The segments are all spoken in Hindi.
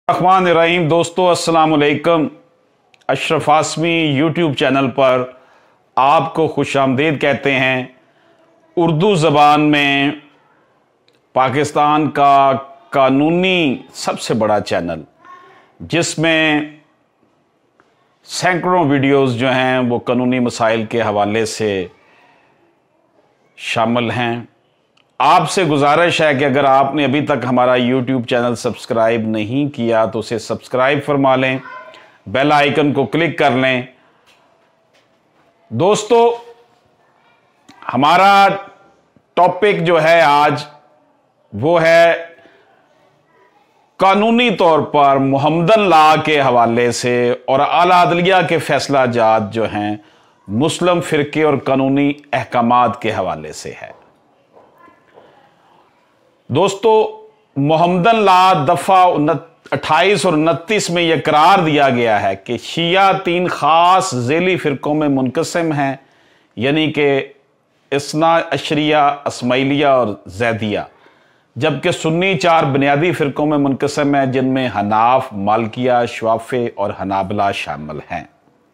रहमान दोस्तों, अस्सलाम वालेकुम। अशरफ आसमी यूट्यूब चैनल पर आपको खुशामदीद कहते हैं। उर्दू ज़बान में पाकिस्तान का कानूनी सबसे बड़ा चैनल, जिसमें सैकड़ों वीडियोस जो हैं वो कानूनी मसाइल के हवाले से शामिल हैं। आपसे गुजारिश है कि अगर आपने अभी तक हमारा YouTube चैनल सब्सक्राइब नहीं किया तो उसे सब्सक्राइब फरमा लें, बेल आइकन को क्लिक कर लें। दोस्तों, हमारा टॉपिक जो है आज वो है कानूनी तौर पर मोहम्मदन लॉ के हवाले से और आला अदलिया के फैसला जात जो हैं मुस्लिम फ़िरके और कानूनी अहकामात के हवाले से है। दोस्तों, मोहम्मदन लॉ दफ़ा 28 और 29 में यह करार दिया गया है कि शिया 3 ख़ास ज़ेली फ़िरक़ों में मुनक़सिम हैं, यानी कि इस्ना अशरिया, अस्माइलिया और ज़ैदिया, जबकि सुन्नी 4 बुनियादी फ़िरक़ों में मुनक़सिम हैं, जिनमें हनाफ, मालिकिया, शवाफ़े और हनाबला शामिल हैं।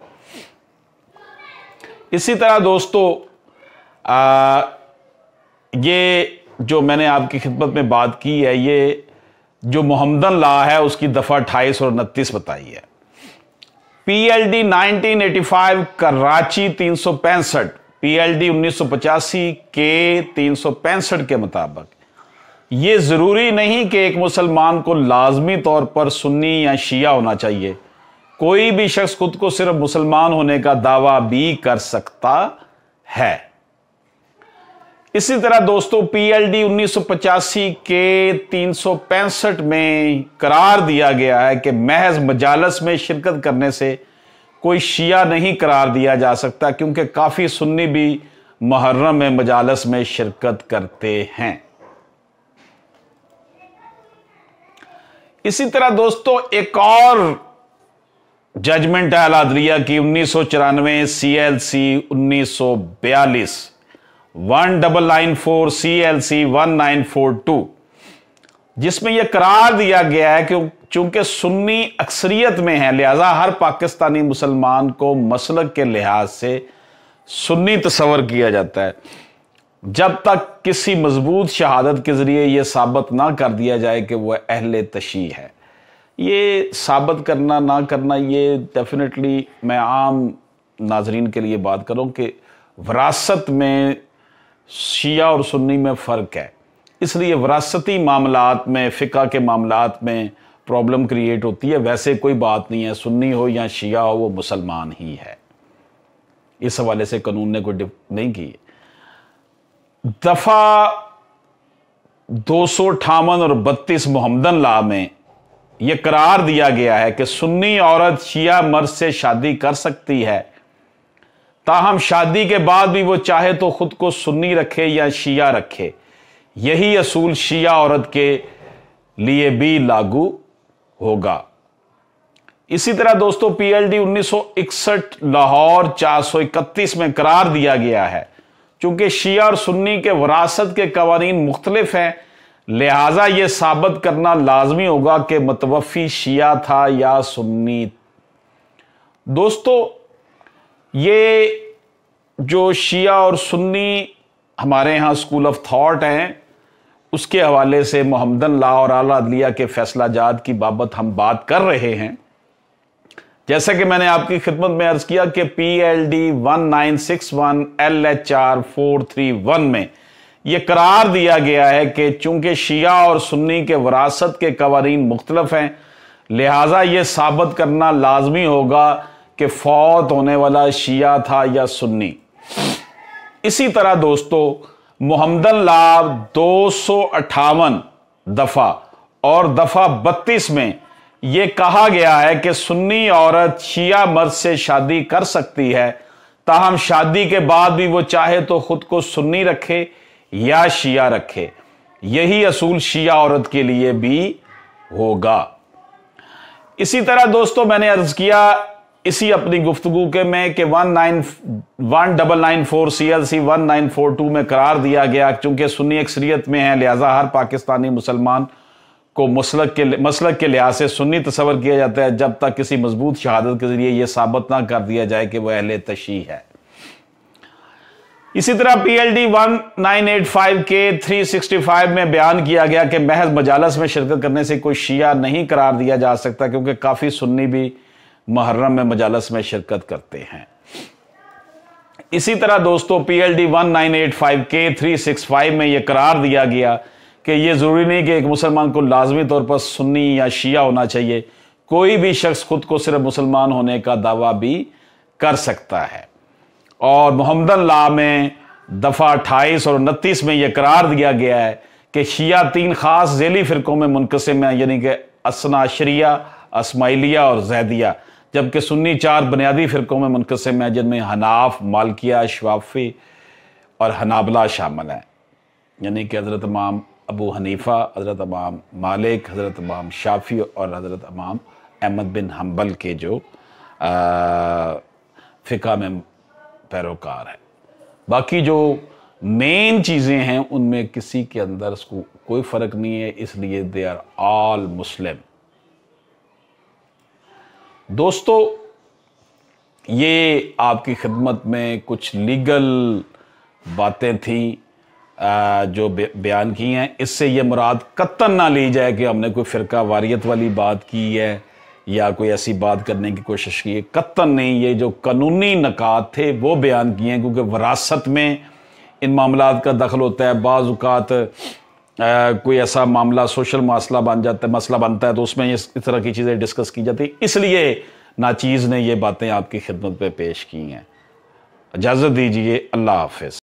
इसी तरह दोस्तों, ये जो मैंने आपकी खिदमत में बात की है, ये जो मोहम्मदन लॉ है उसकी दफ़ा 28 और 29 बताई है। PLD 1985 कराची 365, PLD 1985 के 365 के मुताबिक ये ज़रूरी नहीं कि एक मुसलमान को लाजमी तौर पर सुन्नी या शिया होना चाहिए। कोई भी शख्स खुद को सिर्फ मुसलमान होने का दावा भी कर सकता है। इसी तरह दोस्तों, PLD 1985 के 365 में करार दिया गया है कि महज मजालस में शिरकत करने से कोई शिया नहीं करार दिया जा सकता, क्योंकि काफ़ी सुन्नी भी मुहर्रम में मजालस में शिरकत करते हैं। इसी तरह दोस्तों, एक और जजमेंट है आला अदलिया की 1994 CLC 1942 1994 CLC 1942, जिसमें यह करार दिया गया है कि चूंकि सुन्नी अक्सरियत में है, लिहाजा हर पाकिस्तानी मुसलमान को मसलक के लिहाज से सुन्नी तस्वर किया जाता है, जब तक किसी मजबूत शहादत के ज़रिए यह साबित ना कर दिया जाए कि वह अहले तशी है। ये साबित करना ना करना, ये डेफिनेटली मैं आम नाजरीन के लिए बात करूं कि विरासत में शिया और सुन्नी में फ़र्क है, इसलिए विरासती मामलात में, फ़िक़ा के मामलात में प्रॉब्लम क्रिएट होती है। वैसे कोई बात नहीं है, सुन्नी हो या शिया हो, वो मुसलमान ही है। इस हवाले से कानून ने कोई नहीं की। दफ़ा 258 और 32 मोहम्मदन लॉ में यह करार दिया गया है कि सुन्नी औरत शिया मर्द से शादी कर सकती है, ताहम शादी के बाद भी वो चाहे तो खुद को सुन्नी रखे या शिया रखे। यही असूल शिया औरत के लिए भी लागू होगा। इसी तरह दोस्तों, PLD 1961 लाहौर 431 में करार दिया गया है, चूंकि शिया और सुन्नी के विरासत के कवानीन मुख्तलिफ हैं, लिहाजा यह साबित करना लाजमी होगा कि मुतवफ़ी शिया था या सुन्नी। दोस्तों, ये जो शिया और सुन्नी हमारे यहाँ स्कूल ऑफ थॉट हैं, उसके हवाले से मोहम्मदन लॉ और आला अदलिया के फैसला जात की बाबत हम बात कर रहे हैं। जैसा कि मैंने आपकी खिदमत में अर्ज किया कि PLD 1961 LHR 431 में यह करार दिया गया है कि चूंकि शिया और सुन्नी के विरासत के कवानीन मुख्तलिफ हैं, लिहाजा यह साबित करना लाजमी होगा कि फौत होने वाला शिया था या सुन्नी। इसी तरह दोस्तों, मोहम्मदन लॉ 258 दफ़ा और दफ़ा 32 में यह कहा गया है कि सुन्नी औरत शिया मर्द से शादी कर सकती है, ताहम शादी के बाद भी वो चाहे तो खुद को सुन्नी रखे या शिया रखे। यही असूल शिया औरत के लिए भी होगा। इसी तरह दोस्तों, मैंने अर्ज किया इसी अपनी गुफ्तगू के में कि 1994 CLC 1942 में करार दिया गया, चूंकि सुन्नी अक्सरियत में है, लिहाजा हर पाकिस्तानी मुसलमान को मसलक के लिहाज से सुन्नी तस्वर किया जाता है जब तक किसी मजबूत शहादत के ज़रिए यह साबित ना कर दिया जाए कि वह अहले तशीह है। इसी तरह PLD 1985 के 365 में बयान किया गया कि महज मजालस में शिरकत करने से कोई शिया नहीं करार दिया जा सकता, क्योंकि काफ़ी सुन्नी भी मुहर्रम में मजालस में शिरकत करते हैं। इसी तरह दोस्तों PLD 1985 के 365 में यह करार दिया गया कि यह ज़रूरी नहीं कि एक मुसलमान को लाजमी तौर पर सुन्नी या शिया होना चाहिए, कोई भी शख्स खुद को सिर्फ मुसलमान होने का दावा भी कर सकता है। और मोहम्मदन लॉ में दफ़ा 28 और 29 में यह करार दिया गया है कि शिया 3 ख़ास ज़ैली फ़िरक़ों में मुनक़सिम है, यानी कि असनाशरिया, अस्माइलिया और ज़ैदिया, जबकि सुन्नी 4 बुनियादी फ़िरक़ों में मुनक़सिम है, जिनमें हनाफ, मालिकिया, शवाफ़ी और हनाबला शामिल हैं, यानी कि हज़रत इमाम अबू हनीफ़ा, हज़रत इमाम मालिक, हज़रत इमाम शाफ़ी और हज़रत इमाम अहमद बिन हम्बल के जो फ़िक़्ह में पैरोकार है। बाकी जो मेन चीज़ें हैं उनमें किसी के अंदर उसको कोई फ़र्क नहीं है, इसलिए दे आर ऑल मुस्लिम। दोस्तों, ये आपकी खिदमत में कुछ लीगल बातें थी जो बयान की हैं। इससे ये मुराद कत्तन ना ली जाए कि हमने कोई फ़िरका वारियत वाली बात की है या कोई ऐसी बात करने की कोशिश की है, कत्तन नहीं। ये जो कानूनी नकात थे वो बयान किए हैं, क्योंकि वरासत में इन मामलात का दखल होता है। बाज़ औक़ात कोई ऐसा मामला सोशल मसला बनता है तो उसमें इस तरह की चीज़ें डिस्कस की जाती है, इसलिए नाचीज़ ने ये बातें आपकी खिदमत में पेश की हैं। इजाज़त दीजिए, अल्लाह हाफ़िज़।